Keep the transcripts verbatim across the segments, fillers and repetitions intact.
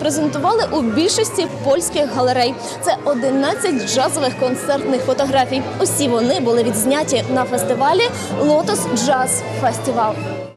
презентували у більшості польських галерей. Це одинадцять джазових концертних фотографій. Усі вони були відзняті на фестивалі «Лотос Джаз Фестивал».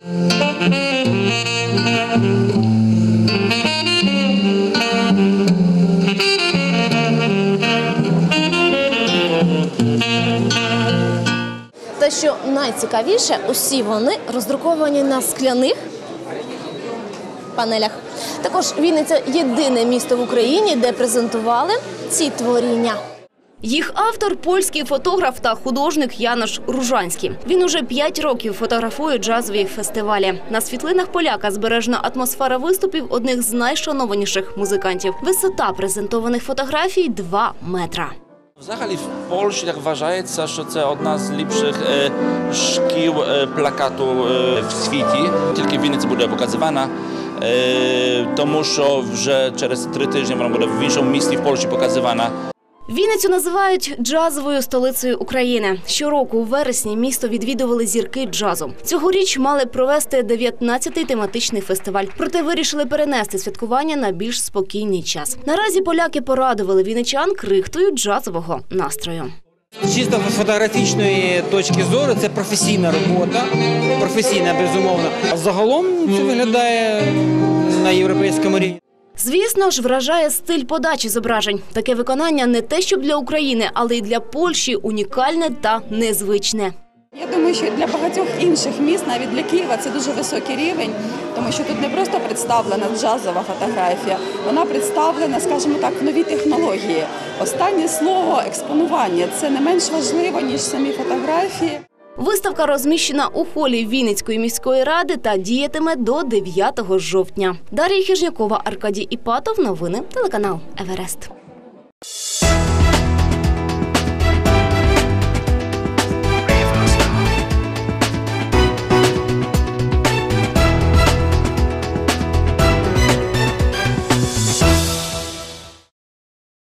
Та що найцікавіше, усі вони роздруковані на скляних панелях. Також Вінниця – єдине місто в Україні, де презентували ці творіння. Їх автор – польський фотограф та художник Янош Ружанський. Він уже п'ять років фотографує джазові фестивалі. На світлинах поляка збережена атмосфера виступів одних з найшанованіших музикантів. Висота презентованих фотографій – два метра. Взагалі в Польщі так вважається, що це одна з ліпших е, шкіл е, плакату е, в світі. Тільки в Вінниці буде показана, е, тому що вже через три тижні вона буде в іншому місті в Польщі показана. Вінницю називають джазовою столицею України. Щороку у вересні місто відвідували зірки джазу. Цьогоріч мали провести дев'ятнадцятий тематичний фестиваль. Проте вирішили перенести святкування на більш спокійний час. Наразі поляки порадували вінничан крихтою джазового настрою. З чисто фотографічної точки зору це професійна робота, професійна, безумовно. А загалом це виглядає на європейському рівні. Звісно ж, вражає стиль подачі зображень. Таке виконання не те, щоб для України, але й для Польщі унікальне та незвичне. Я думаю, що для багатьох інших міст, навіть для Києва, це дуже високий рівень, тому що тут не просто представлена джазова фотографія, вона представлена, скажімо так, в новій технології. Останнє слово – експонування. Це не менш важливо, ніж самі фотографії. Виставка розміщена у холі Вінницької міської ради та діятиме до дев'ятого жовтня. Дар'я Хижнякова, Аркадій Іпатов. Новини телеканал Еверест.